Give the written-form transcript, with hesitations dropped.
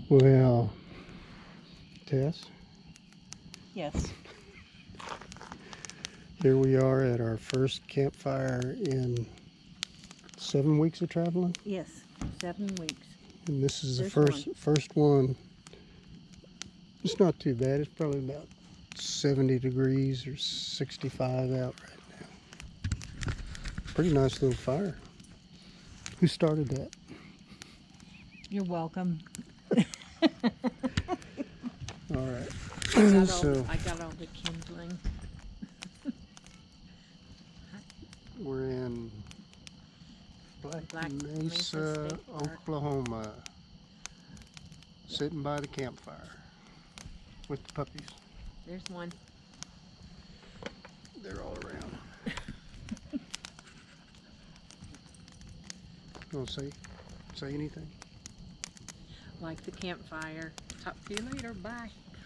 Well, Tess, Yes. here we are at our first campfire in 7 weeks of traveling. Yes. 7 weeks. And this is the There's first one. It's not too bad. It's probably about 70 degrees or 65 out right now. Pretty nice little fire. Who started that? You're welcome. All right. I got all the kindling. We're in Black Mesa, State Park. Oklahoma, sitting by the campfire with the puppies. There's one. They're all around. You want to say anything? Like the campfire. Talk to you later. Bye.